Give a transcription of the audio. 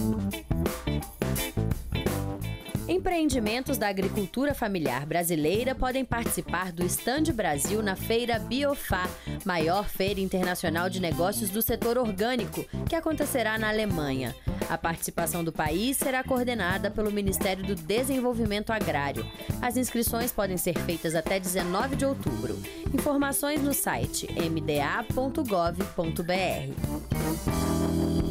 Empreendimentos da agricultura familiar brasileira podem participar do Stand Brasil na Feira Biofá, maior feira internacional de negócios do setor orgânico, que acontecerá na Alemanha. A participação do país será coordenada pelo Ministério do Desenvolvimento Agrário. As inscrições podem ser feitas até 19 de outubro. Informações no site mda.gov.br.